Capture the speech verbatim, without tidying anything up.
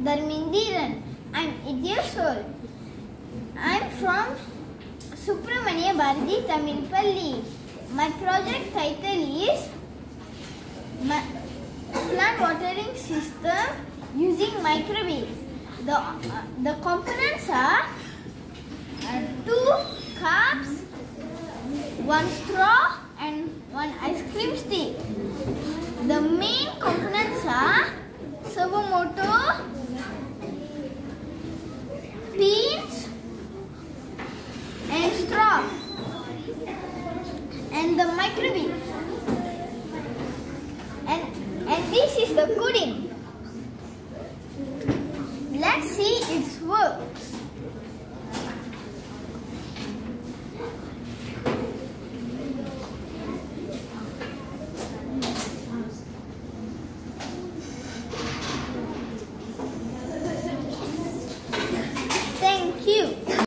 Tharrmenthiran. I'm eight years old. I'm from Subramania Bharati Tamil Palli. My project title is Ma- Plant Watering System using Microbit. The, uh, the components are uh, two cups, one straw and one ice cream stick. The main components are servo motor, pins and straw, and the Microbit. And, and this is the coding. Let's see its works. Thank you.